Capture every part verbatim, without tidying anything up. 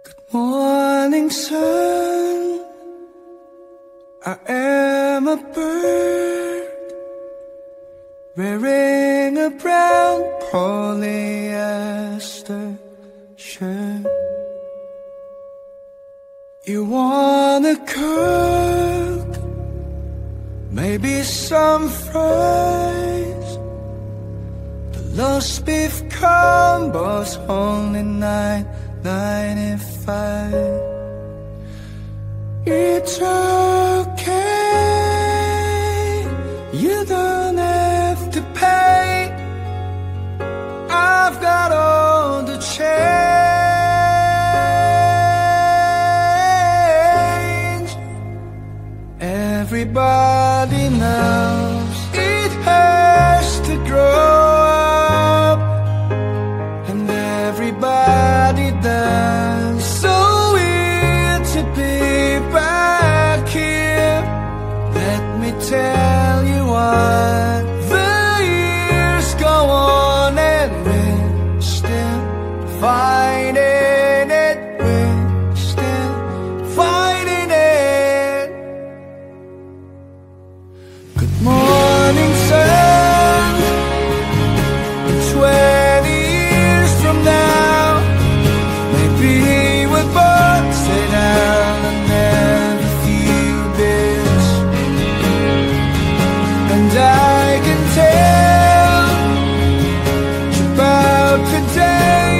Morning sun, I am a bird wearing a brown polyester shirt. You wanna cook, maybe some fries. The roast beef combo's only nine ninety-five. It's okay, you don't have to pay. I've got all the change. Everybody knows it has to grow up, and everybody does. So weird to be back here. Let me tell you what, the years go on and we're still fighting it. We're still fighting it. Good morning, sun. Twenty years from now, maybe we'll both sit down and have a few beers, and I can tell you about today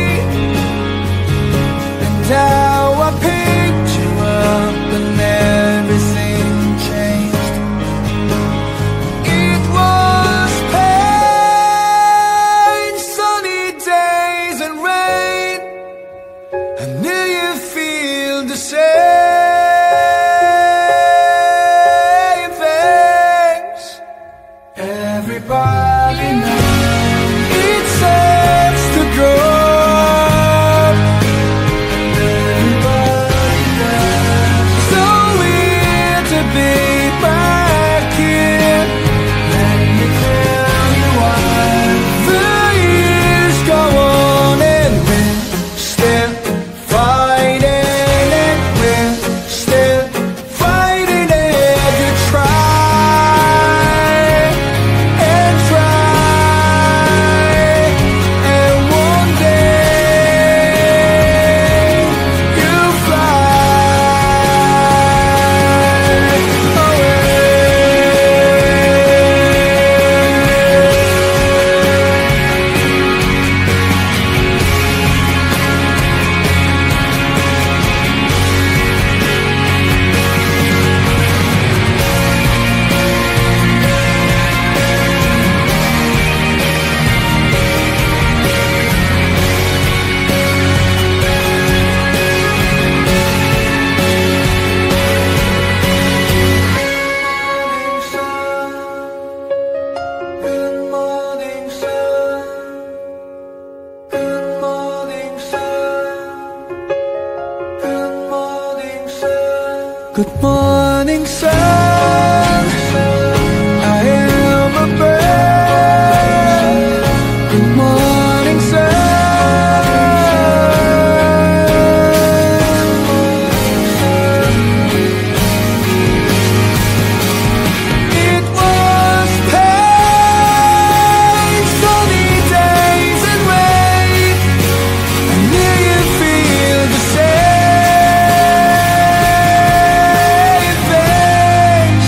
and how I picked you up and everything changed. It was pain, sunny days and rain. I knew you feel the same things. Everybody knows it sucks to grow up, and everybody does. So weird to be back here. Let me tell you why. The years go on and we're still fighting it. We're still fighting it. You try and try, and one day you'll fly away. Good morning, sun. Good morning, sun. Good morning, sun. Good morning, sun. I am a bird. Good morning, sun. It was pain, sunny days and rain. I knew you'd feel the same things.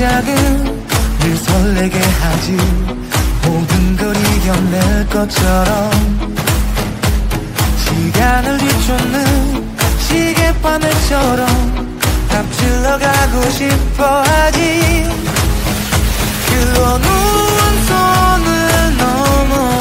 시작은 늘 설레게 하지. 모든 걸 이겨낼 것처럼 시간을 뒤쫓는 시계바늘처럼 앞질러 가고 싶어 하지. 글로 누운 손을 넘어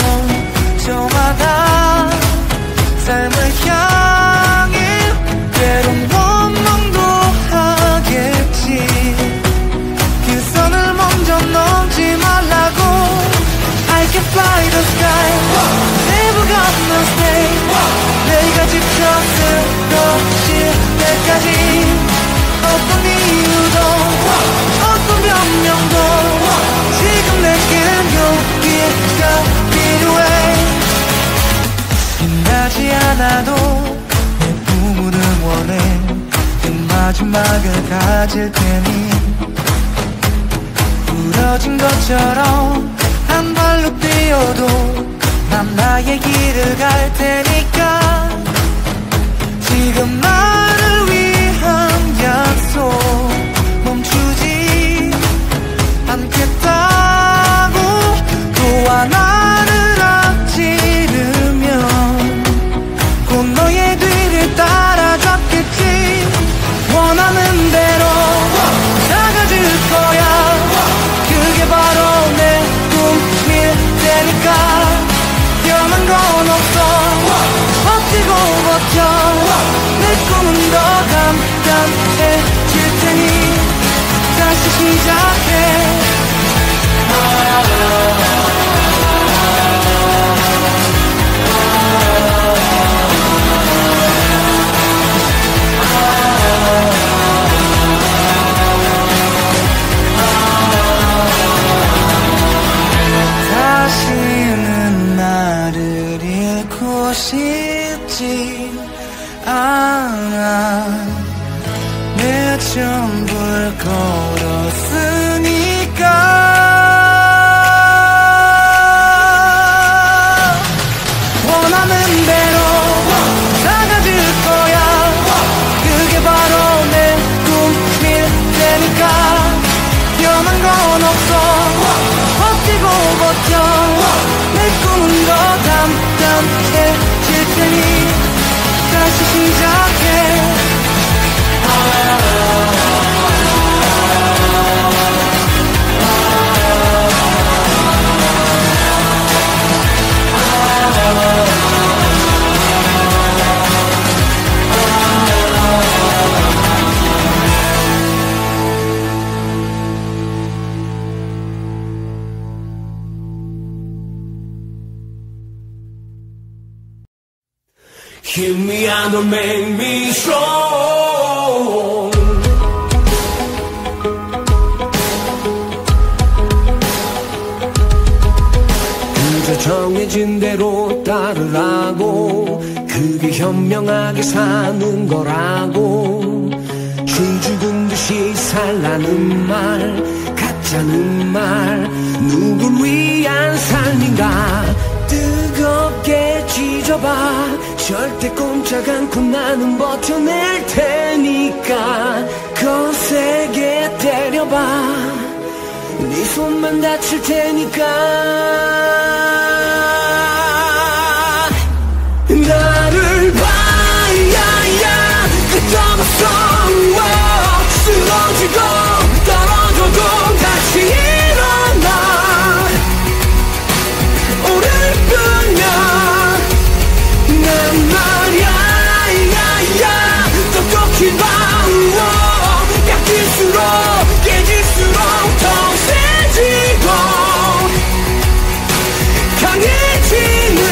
저마다 삶을 향해 때론 원망도 하겠지. 그 선을 먼저 넘지 말라고. I can fly the sky, never gonna stay. 내가 직접 쓰러질 때까지 어떤 이유도 어떤 변명도 지금 내겐 용기가 필요해. 빛나지 않아도 내 꿈을 응원해. 그 마지막을 가질 테니 부러진 것처럼 한 발로 뛰어도 난 나의 길을 갈 테니까. 지금 나를 위한 약속 멈추지 않겠다고. 또 하나를 앞지르면 곧 너의 뒤를 따라잡겠지. 원하는 대로 나가줄 거야. 그게 바로 내 꿈일 테니까. 변한 건 없어. 버티고 버텨. 내 꿈은 더 단단해질 테니 다시 시작해. 다시는 나를 잃고 싶지 않아. 내 전부를 걸었으니까. 원하는 대로 나가줄 거야. 그게 바로 내 꿈일 테니까. 변한 건 없어. 버티고 버텨. 내 꿈은 더 단단해질 테니 다시 시작해. Hit me and don't make me strong. 그저 정해진 대로 따르라고. 그게 현명하게 사는 거라고. 줄 죽은 듯이 살라는 말, 가짜는 말, 누굴 위한 삶인가. 뜨겁게 지져봐. 절대 꼼짝 않고 나는 버텨낼 테니까. 거세게 때려봐. 네 손만 다칠 테니까. 나를 봐야야 끝없어. 쓰러지고 떨어져도 다시 일어나. 오늘 뿐이야. 난 말야 야야 똑똑히 봐워. 약일수록 깨질수록 더 세지고 강해지는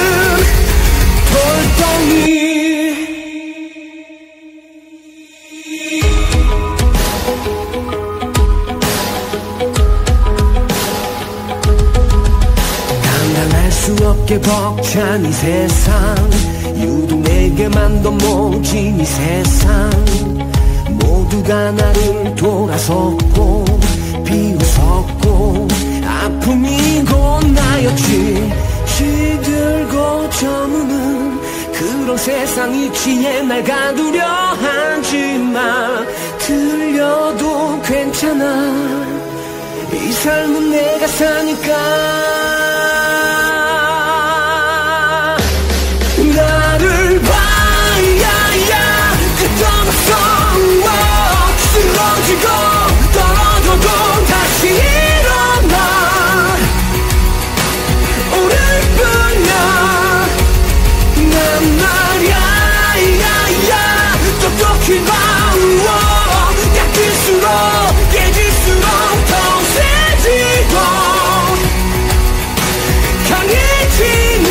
돌덩이. 감당할 수 없게 벅찬 이 세상. 유독 내게만 더 모진 이 세상. 모두가 나를 돌아섰고 비웃었고 아픔이고 나였지. 시들고 저무는 그런 세상 이치에 날 가두려 하지마. 들려도 괜찮아. 삶은 내가 사니까 나를 봐야야 끝없어 쓰러지고 떨어져도 다시 일어나 오늘 뿐이야 난 말야 야야 똑똑히 봐 약일수록 깨질수록 더 세지고 강해지는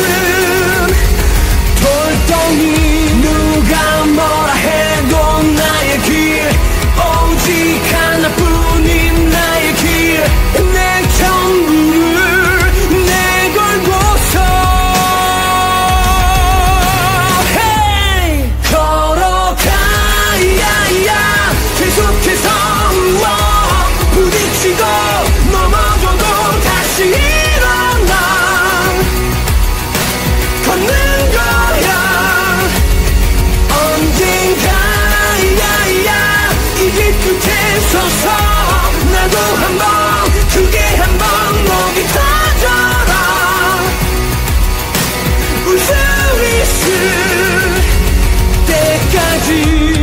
돌덩이 누가 뭐라 해도 나의 길 오직 하나뿐인 나의 길 내 전부를 내걸고서 hey! 걸어가 야야 계속해서 부딪히고 넘어져도 다시 일어나 걷는 거야 언젠가 야야 이 길 끝에 서서 나도 한번 크게 한번 목이 터져라 울 수 있을 때까지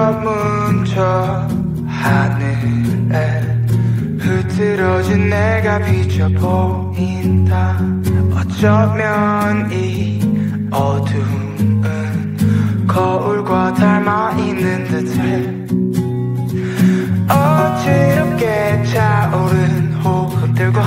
검은 저 하늘에 흐트러진 내가 비쳐 보인다. 어쩌면 이 어둠은 거울과 닮아 있는 듯해. 어지럽게 차오른 호흡들과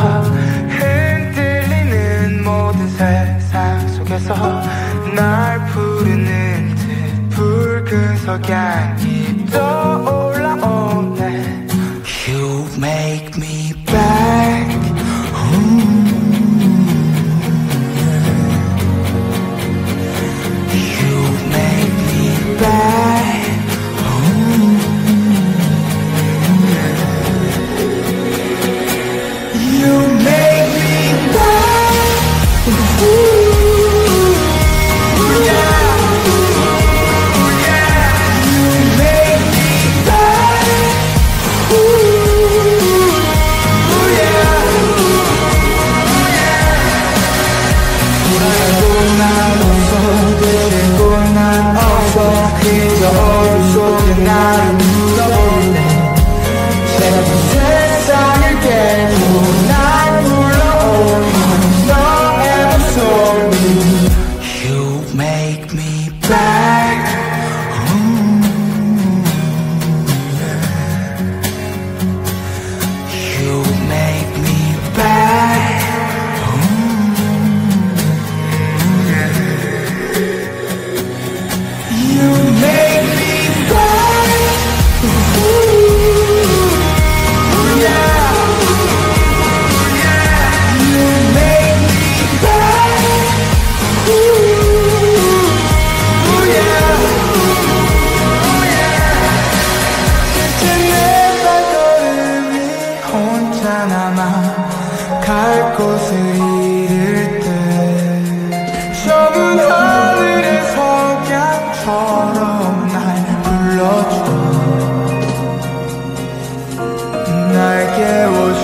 흔들리는 모든 세상 속에서 날 부르는 듯 붉은 석양이 떠올라오네. You make me back. You make me back. You make me back. 그저 어둠 속에 나를 묻어보네. 새로운 세상을 깨고 날 불러오는 너의 목소리. You make me back. You make me back. You make me back. Ooh, yeah. You make me back. Ooh, yeah. 이제 내 발걸음이 혼자 남아 갈 곳을 잃을 때 좁은 하늘의 석양처럼 날 불러줘. 날 깨워줘.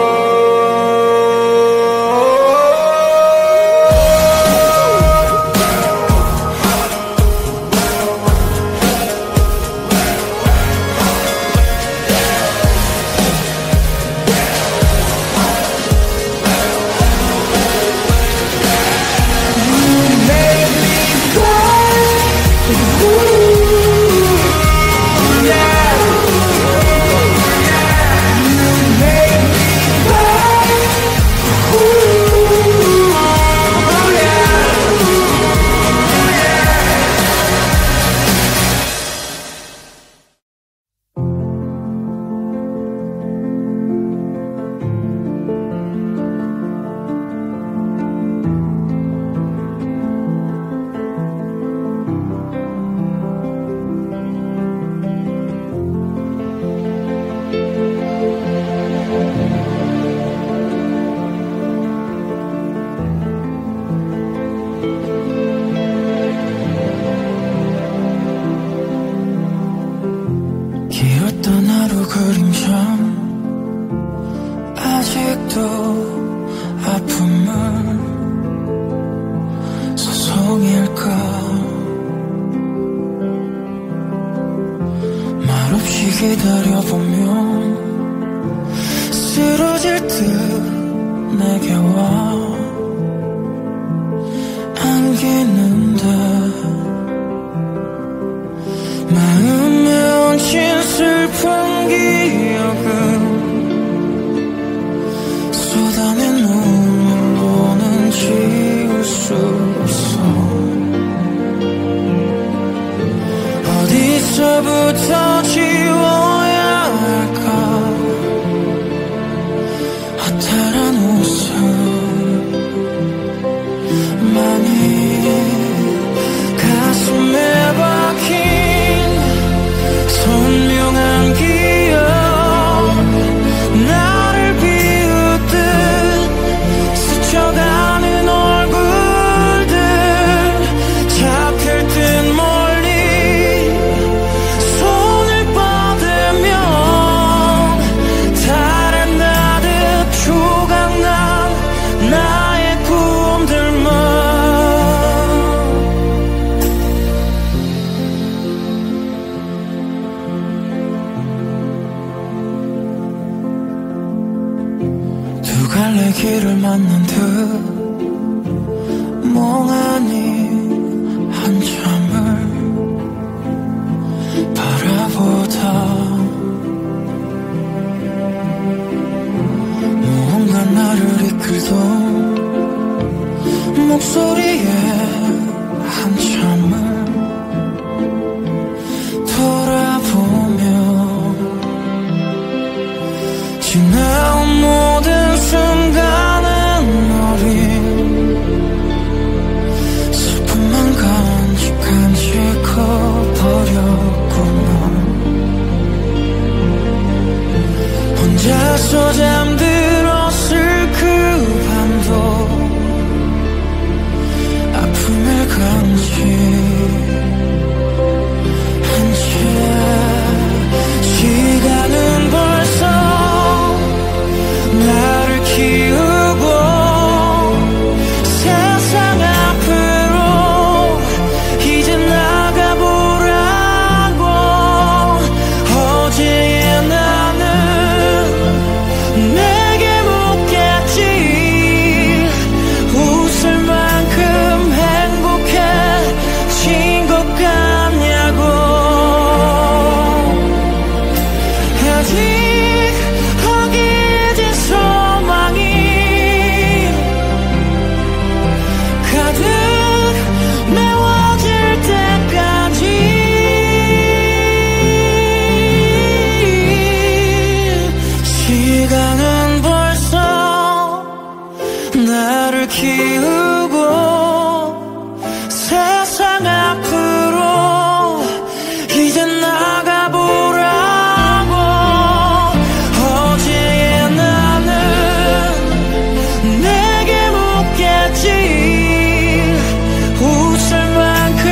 길었던 하루 그림자 아직도 아픔은 소송일까. 말없이 기다려보면 쓰러질 듯 내게 와 안기는데 마음에 얹힌 슬픈 기억은 쏟아낸 눈물로는 지울 수 없어. 어디서부터 지워야 할까. 허탈한 웃음만이 가슴에 박힌 선명한 기억. 나를 비웃듯 스쳐가는 얼굴들 잡힐 듯 멀리 손을 길을 만난 듯 멍하니 한참을 바라보다 무언가 나를 이끌던 목소리에 한참을 돌아보며 지나온 모든 순간은 어린 슬픔만 간직간직거버렸구나. 혼자서 잠들었을 그 밤도 아픔을 간직한 채 시간은 벌써 나를 키우고 세상 앞으로 이제 나가보라고. 어제의 나는 내게 묻겠지. 웃을 만큼 행복해진 것 같냐고. 아직 허기진 소망이 가득 메워질 때까지 시간은 벌써 나를 키우고 세상 앞으로 이제 나가보라고. 어제의 나는 내게 묻겠지. 웃을 만큼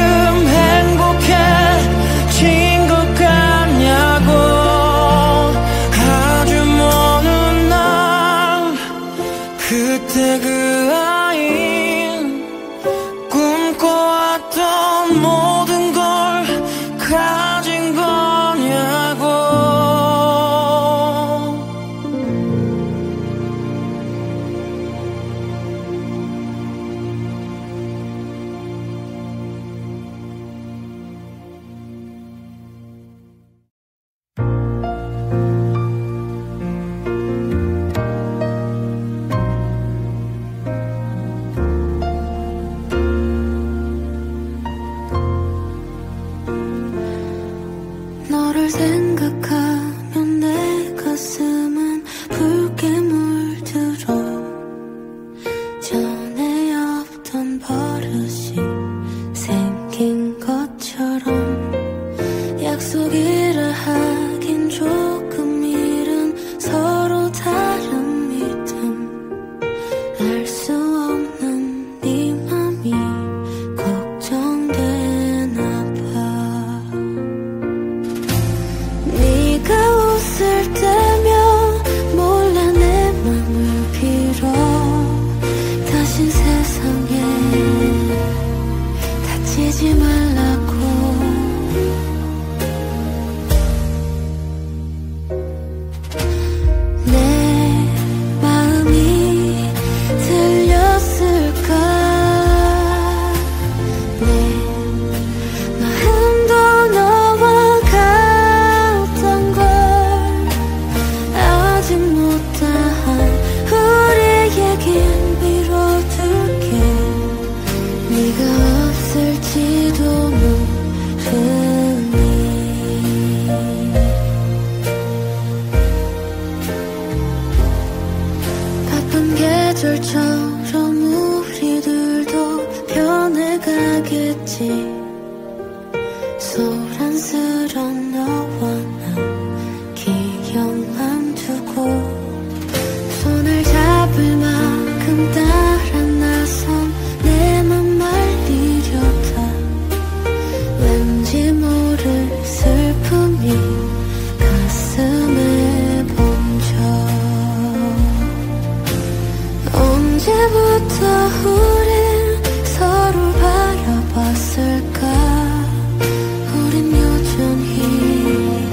행복해진 것 같냐고. 아주 먼 날 그때 그 아인 꿈꿔왔던 모든 걸 가진 거냐고. 너를 생각하면 내 가슴은 붉게 물들어. 전에 없던 버릇이 생긴 것처럼 약속이라 하긴 조금 이른 서로 다른 믿음. 알 수 없는 네 맘이 걱정되나 봐. 네가 웃을 때면 몰라 내 맘을 빌어. 다신 세상에 다치지 말라고. 내 마음이 들렸을까. 내 마음도 너와 같던 걸 아직 못다한 우리 얘긴 미뤄둘게. 네가 없을지도 모르니. 바쁜 계절처럼 우리들도 변해가겠지. 소란스런 너와 나 기억만 두고 손을 잡을 만큼 따라 나선 내 맘 말리려다 왠지 모를 슬픔이 가슴에 번져. 언제부터 우린 서로 바라봤을까. 우린 여전히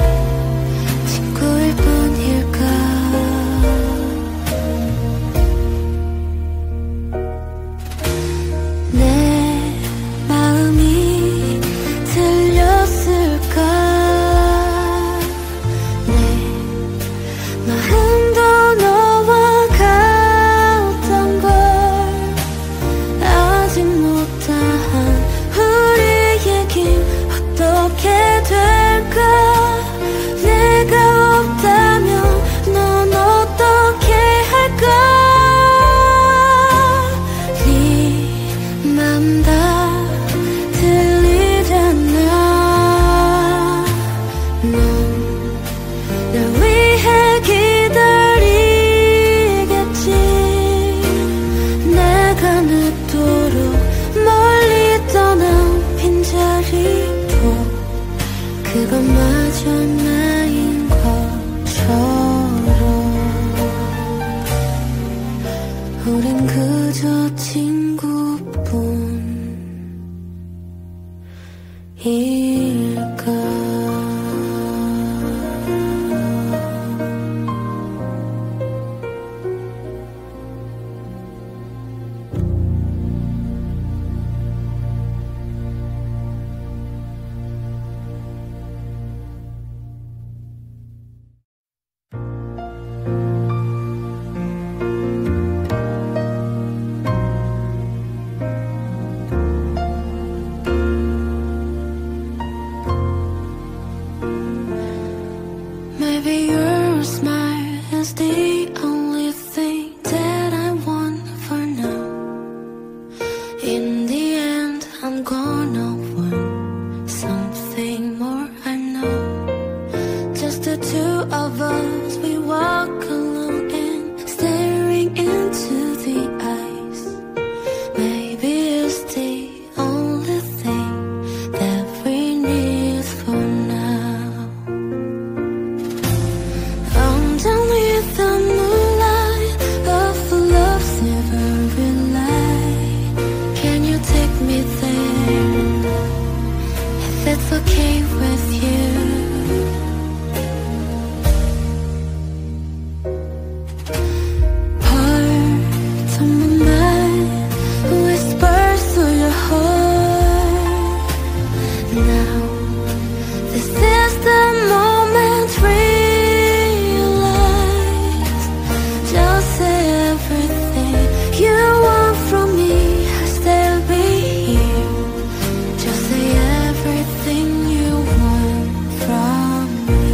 그것마저 나인 것처럼 우린 그저 친구뿐일까. Maybe your smile is the only thing that I want for now. In the end, I'm gonna want something more, I know. Just the two of us, we walk alone and staring into the eyes. Maybe it's the only thing that we need for now. Underneath the moonlight of a love silvery light, can you take me there, if it's okay with you? Part of my mind whispers to your heart. Now, this is the moment. Realize, just say everything you want from me. I still be here. Just say everything you want from me.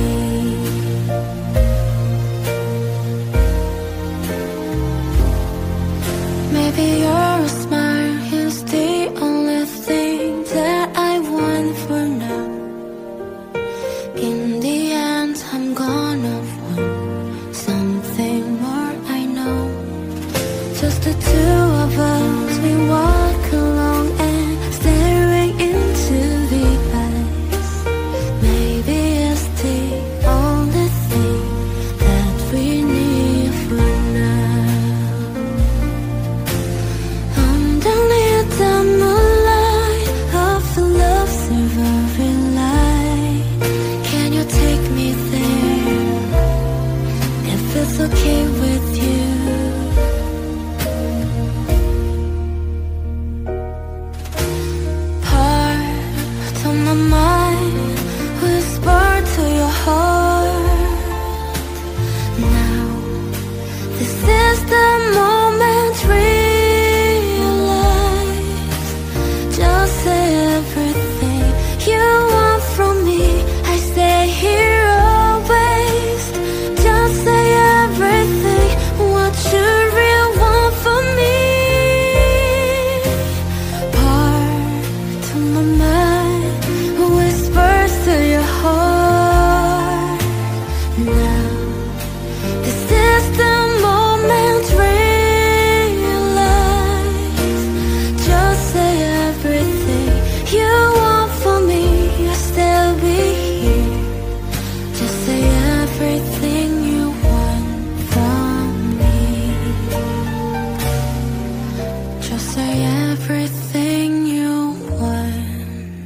Maybe your smile is the only thing that I want for now. In the end, I'm gonna want something more, I know. Just the two of us, we walk along and staring into the eyes. Maybe it's the only thing that we need for now. Underneath the moonlight of a love silvery light, can you take me there, if it's okay with you? Part of my mind whisper to your heart. Now, this is the moment. Realize, just say everything you want from me. I stay here always. Just say everything, what you really want from me. Part of my mind whispers to your heart. Now, this is the moment. Realize, just say everything you want from me. I still be here. Just say everything you want from me. Just say everything you want.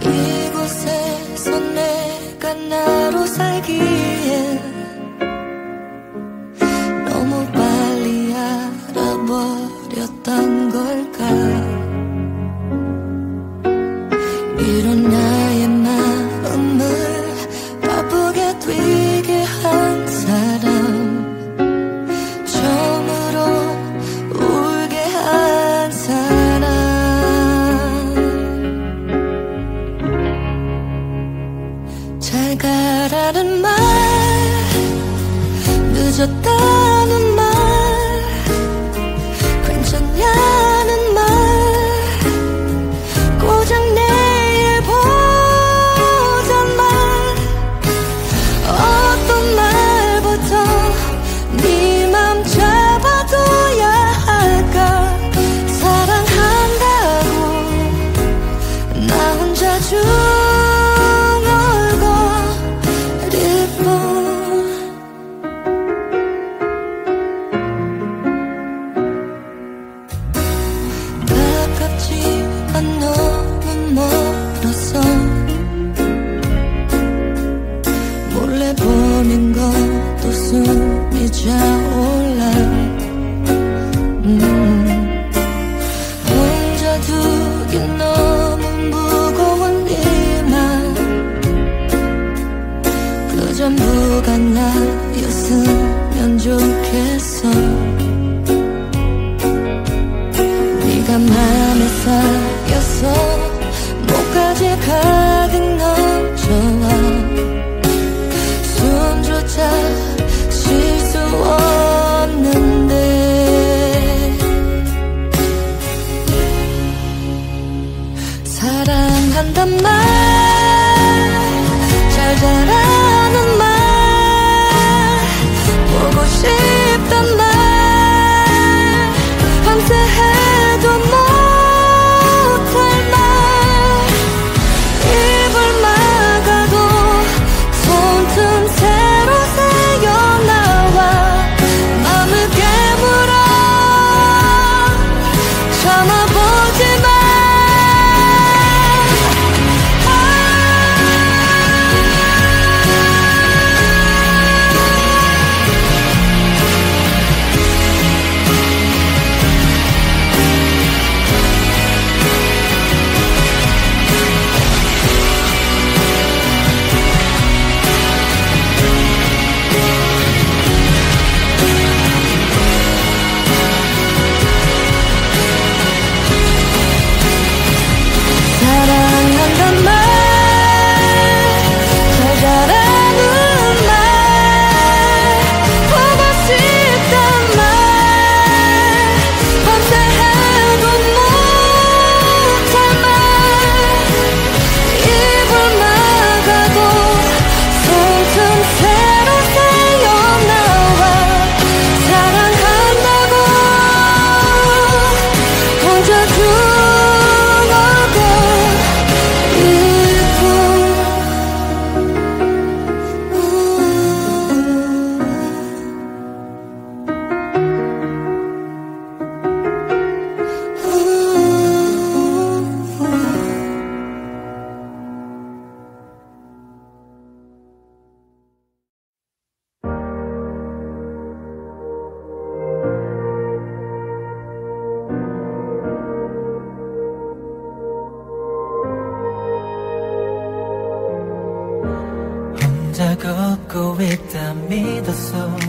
이곳에서 내가 나로 살기에 너무 빨리 알아버렸던 걸까. 이런 나의 마음을 바쁘게 뛰게 한 사람, 처음으로 울게 한 사람. 잘 가라는 말, 늦었다는 말, 괜찮냐는 말, 고작 내일 보잔 말, 어떤 말부터 네 맘 잡아둬야 할까. 사랑한다고 나 혼자 중얼거릴 뿐. 가깝지만 너무 멀었어. 몰래 보는 것도 숨이 차올라. 음. 혼자 두긴 너무 무거운 일만, 그 전부가 나였으면 좋겠어. 네가 맘에 쌓였어. 목까지 가득 넘쳐와. 숨조차 쉴 수 없는데. 사랑한단 말, 잘 자라는 말, 보고 싶단 말, 밤새 해도 못할 말, 입을 막아도 손틈 새로 새어나와 맘을 깨물어. 참아보지만 사랑한단 말, 잘 자라는 말, 보고 싶단 말, 밤새 해도 못할 말, 입을 막아도 손틈 새로 새어나와. 사랑한다고 혼자 혼자 걷고 있다 믿었어.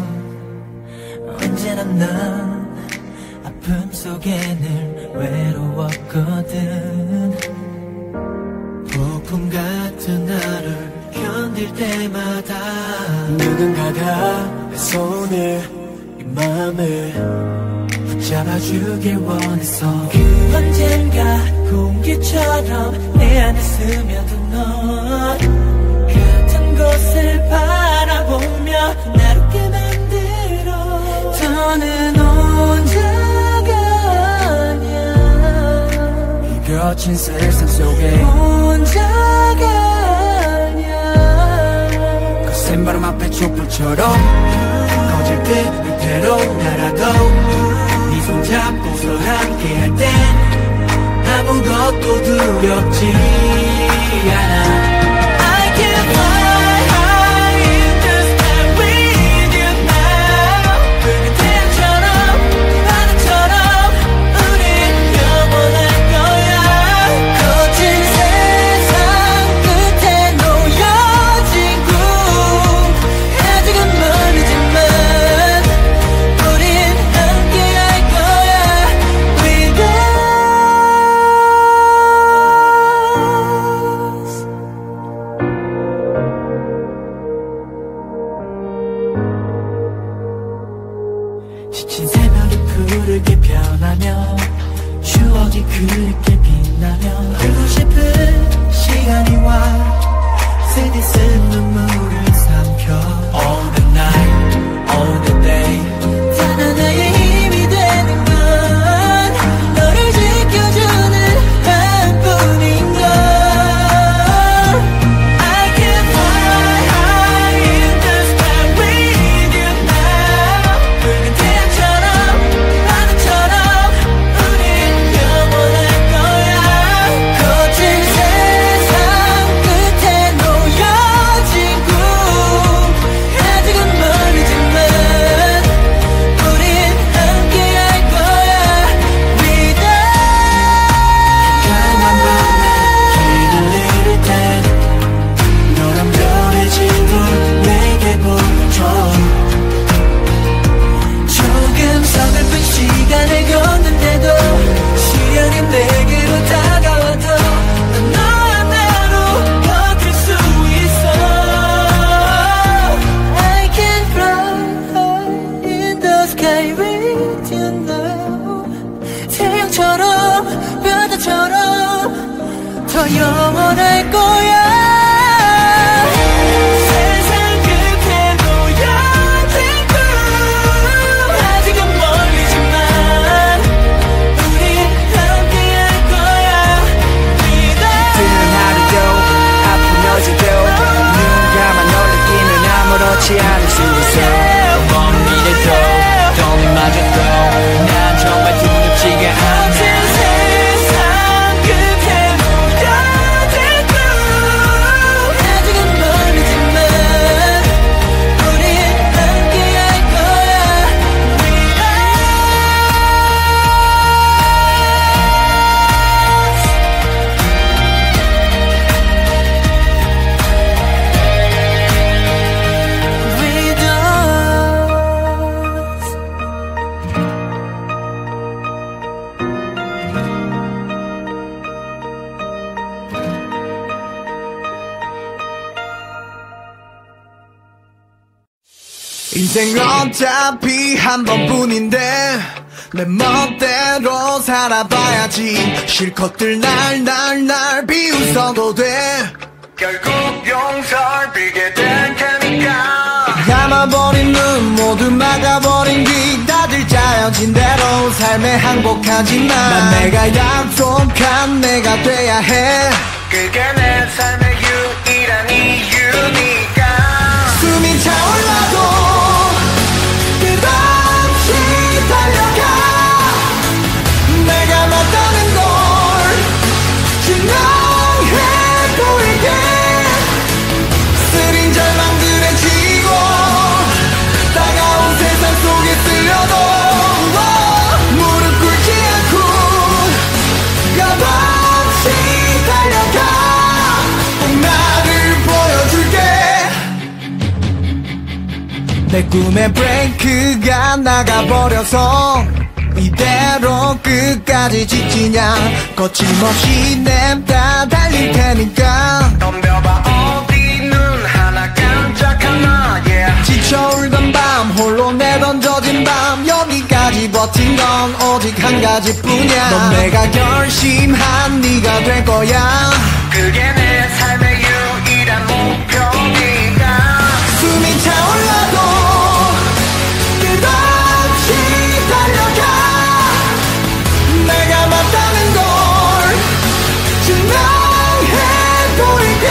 언제나 난 아픔 속에 늘 외로웠거든. 폭풍 같은 나를 견딜 때마다 누군가가 내 손을, 이 맘을 붙잡아주길 원했어. 그 언젠가 공기처럼 내 안에 스며든 넌 같은 곳을 바라보며 나를 웃게 만들어. 더는 혼자가 아니야. 이 거친 세상 속에 혼자가 아니야. 거센 바람 앞에 촛불처럼 꺼질 듯 위태로 날아도 네 손잡고서 함께 할 땐 아무것도 두렵지 인생 어차피 한 번뿐인데 내 멋대로 살아봐야지. 실컷들 날 날 날 비웃어도 돼. 결국 용서를 빌게 될 테니까. 감아버린 눈 모두 막아버린 귀 다들 짜여진 대로 삶에 항복하지만 난 내가 약속한 내가 돼야 해. 그게 내 삶의 유일한 이유니까. 숨이 차올라도 끝없이 달려가. 내가 맞다는 걸 증명해 보이게. 쓰린 절망들에 지고 따가운 세상 속에 쓸려도 무릎 꿇지 않고 끝없이 달려가. 꼭 나를 보여줄게. 내 꿈의 브레이크가 나가버려서 이대로 끝까지 지치냐. 거침없이 냅다 달릴 테니까. 덤벼봐 어디 눈 하나 깜짝하나. yeah. 지쳐울던 밤 홀로 내던져진 밤 여기까지 버틴 건 오직 한 가지뿐이야. 넌 내가 결심한 네가 될 거야. 그게 내 삶의 유일한 목표니까. 숨이 차올라도 끝없이 달려가. 내가 맞다는 걸 증명해 보이게.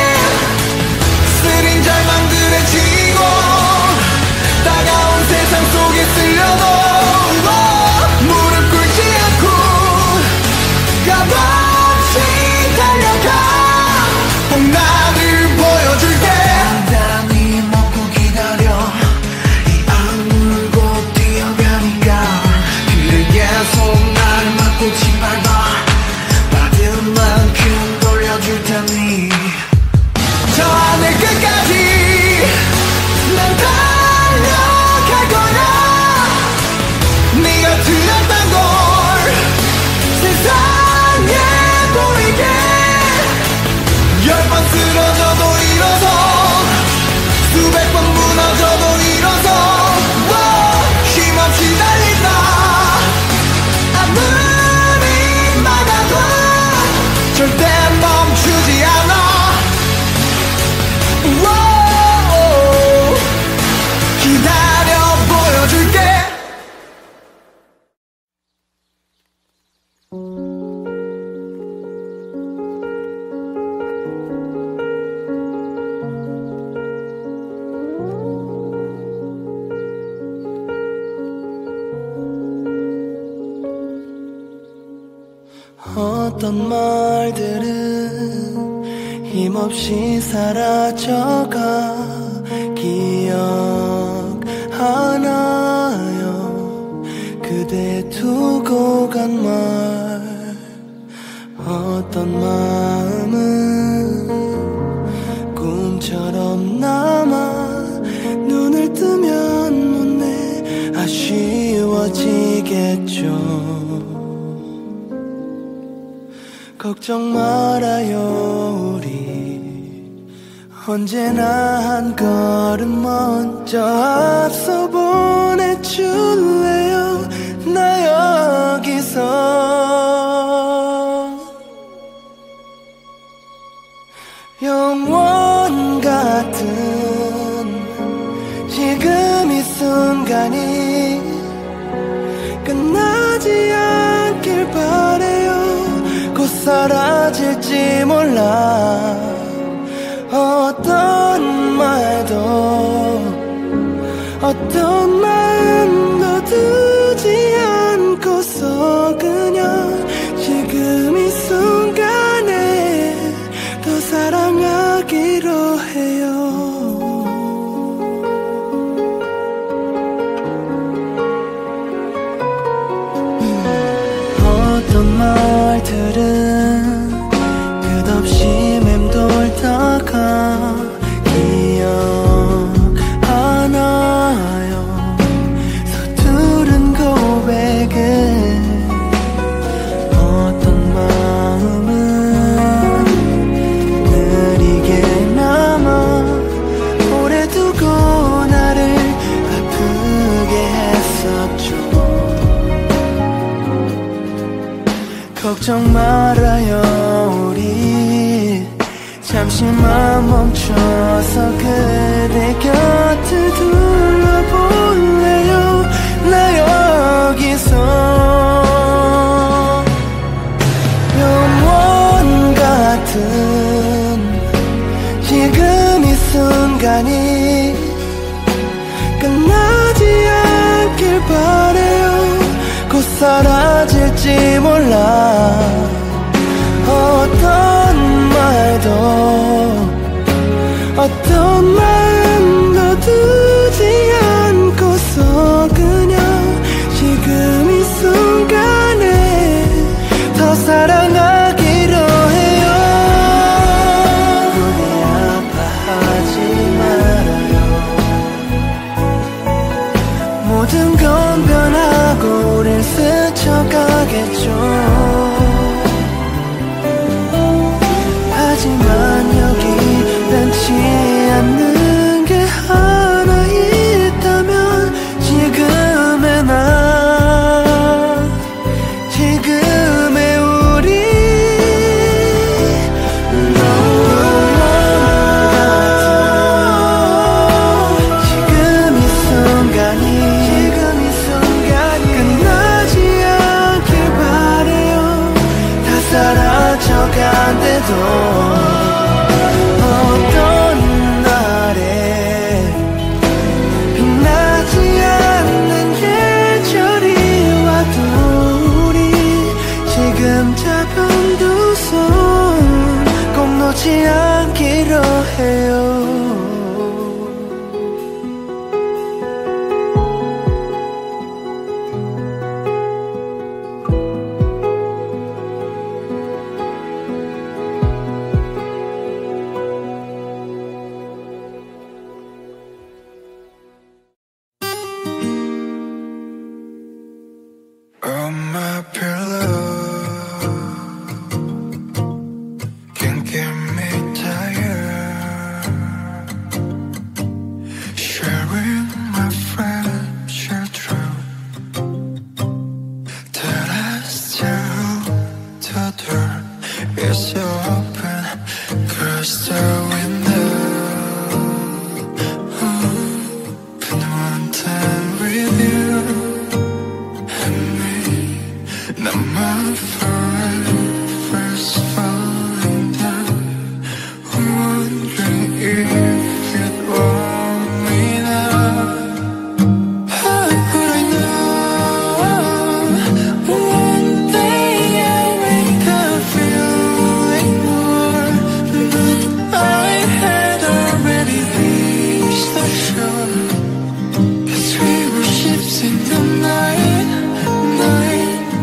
쓰린 절망들에 지고 따가운 세상 속에 쓸려도 무릎 꿇지 않고 끝없이 달려가. 꼭 나를 보여줄게. 단단히 먹고 기다려. 이 악물고 뛰어가니까. 그래 계속 날 맞고 짓밟아. 받은 만큼 돌려줄 테니. 저 하늘 끝까지 난 달려갈 거야. 네가 틀렸단 걸 세상에 보이게. 열 번 쓰러져도 일어서 수백 번 무너져도 일어서 힘없이 달린다. 아무리 막아도 절대 멈추지 않아. Whoa, 기다려 보여줄게. 어떤 말들은 힘없이 사라져가. 기억하나요 그대 두고 간 말. 어떤 마음은 꿈처럼 남아. 눈을 뜨면 못내 아쉬워지겠죠. 걱정 말아요 우리 언제나 한 걸음 먼저 앞서 보내줄래요. 나 여기서 영원 같은 지금 이 순간이 끝나지 않길 바래요. 곧 사라질지 몰라. 어떤 말도 어떤 마음도 두지 않고서 그냥 지금 이 순간에 더 사랑하기로 해요. 어떤 말들은 끝없이 맴돌다가 기억하나요 잠시만 멈춰서 그대 곁을 둘러볼래요. 나 여기서 영원 같은 지금 이 순간이 끝나지 않길 바래요. 곧 사라질지 몰라. 어떤 말도 어떤 마음도 두지 않고서 그냥 지금 이 순간에 더 사랑하기로 해요. 부디 아파하지 말아요. 모든 건 변하고 우릴 스쳐가겠죠. 하지만 여기 변치 않는 게 하나 있다면 지금의 나, 지금의 우리. 지금 이 순간이 지금 이 순간이 끝나지 않길 바래요. 다 사라져간대도 어떤 날에 빛나지 않는 계절이 와도 우리 지금 잡은 두 손 꼭 놓지 않기로 해요. Oh, my pillow can get me tired. Sharing my friendship true. That I still the door is open. Close the window. Open one time with you. Now my forever's falling down. Wondering if you'd want me now. How could I know one day I'll wake up feeling more? But I had already reached the shore. 'Cause we were ships in the night, night.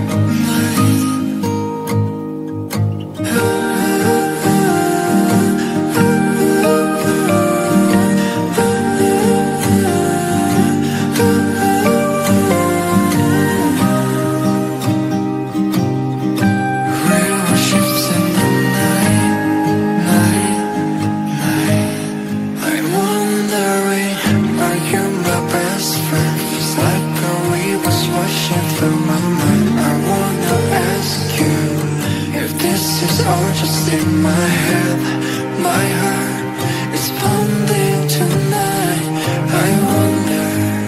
All just in my head, my heart is pounding tonight. I wonder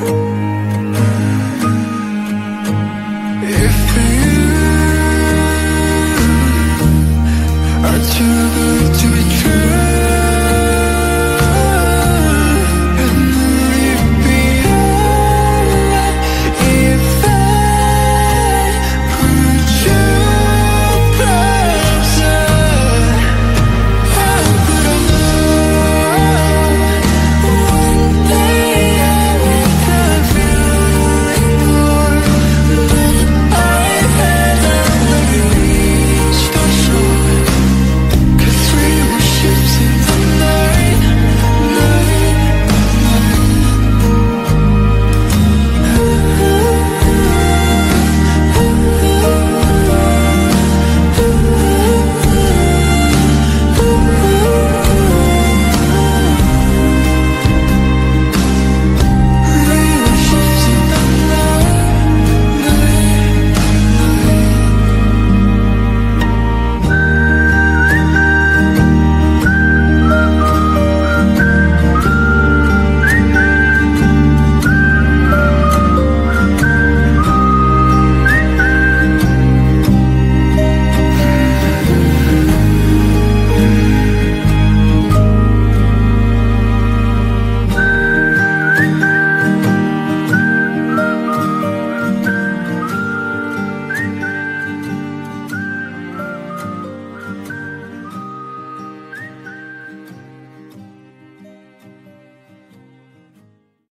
if you are too good to be true.